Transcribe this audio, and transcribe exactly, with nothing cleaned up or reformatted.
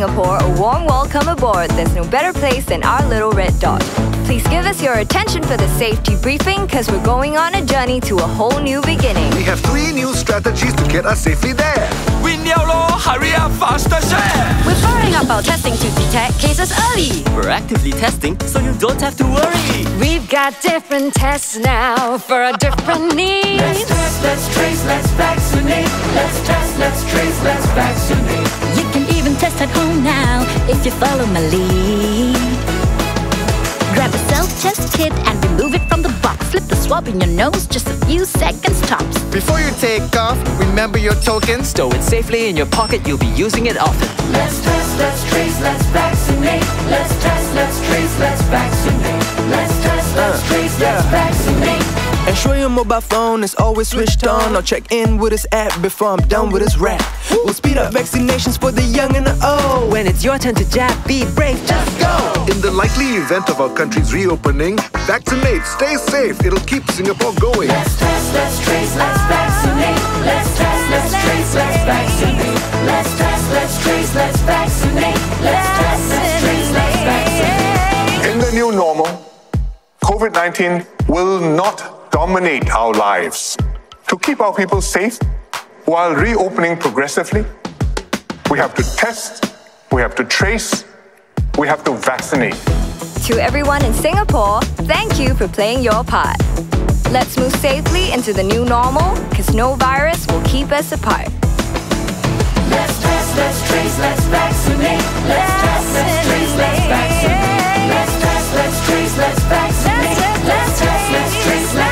Singapore, a warm welcome aboard. There's no better place than our little red dot. Please give us your attention for the safety briefing, cause we're going on a journey to a whole new beginning. We have three new strategies to get us safely there. Win liao lo, hurry up, faster share! We're firing up our testing to detect cases early. We're actively testing so you don't have to worry. We've got different tests now for a different need. Let's test, let's trace, let's vaccinate. Let's test, let's trace, let's vaccinate. You can even test at home now if you follow my lead. Grab a self-test kit and remove it from the box. Slip the swab in your nose, just a few seconds tops. Before you take off, remember your tokens. Stow it safely in your pocket, you'll be using it often. Let's test, let's trace, let's vaccinate. Let's test, let's trace, let's vaccinate. Let's test, let's trace, let's vaccinate. Ensure your mobile phone is always switched on, or check in with this app before I'm done with this rap. We'll speed up vaccinations for the young and the old. When it's your turn to jab, be brave, just go! In the likely event of our country's reopening, vaccinate, stay safe, it'll keep Singapore going. Let's test, let's trace, let's vaccinate. Let's test, let's trace, let's vaccinate. Let's test, let's trace, let's vaccinate. Let's test, let's trace, let's vaccinate. In the new normal, COVID nineteen will not dominate our lives. To keep our people safe while reopening progressively, we have to test, we have to trace, we have to vaccinate. To everyone in Singapore, thank you for playing your part. Let's move safely into the new normal, cause no virus will keep us apart. Let's test, let's trace, let's vaccinate. Let's test, let's trace, let's vaccinate. Let's test, let's trace, let's vaccinate. Let's test, let's trace, let's